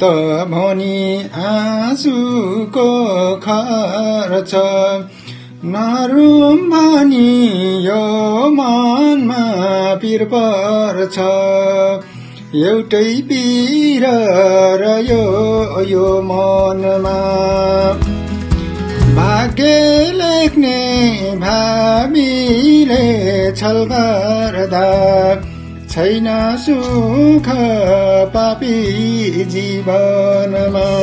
त भनी आँसुको खर्च नरुम भनी यो मनमा पिर पर्छ एउटै पीर रह्यो यो मनमा भाग्य लेख्ने भावीले छल गर्दा छैन सुख पापी जीवनमा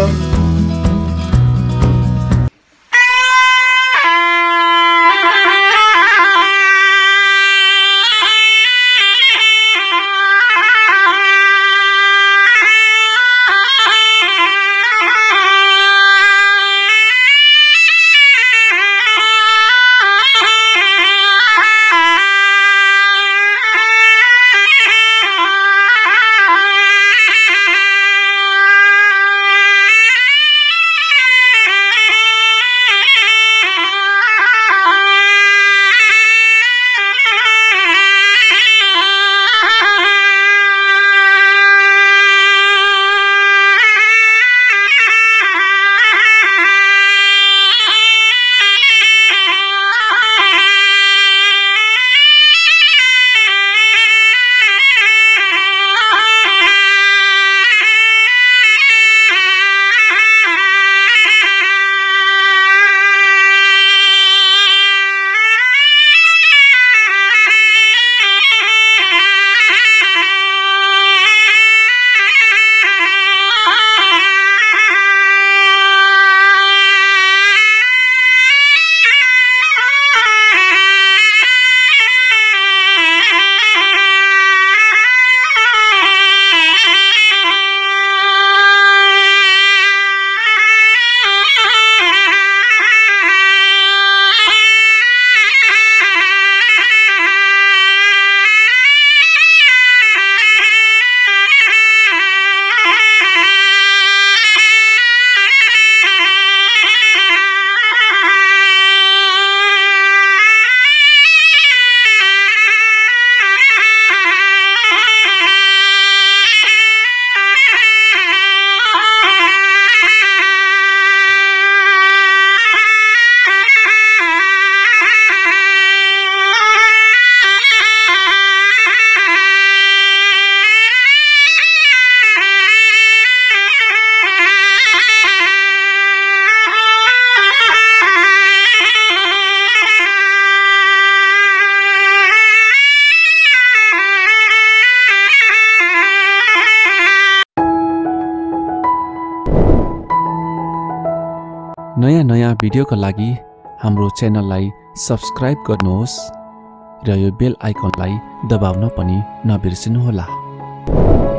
नयाँ भिडियोका लागि हाम्रो च्यानललाई सब्स्क्राइब गर्नुहोस् र यो बेल आइकनलाई दबाउन पनि नबिर्सनुहोला।